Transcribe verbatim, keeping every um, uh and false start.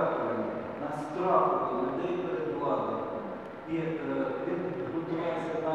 захоплення, на страху людей перед владою. І е, він готувався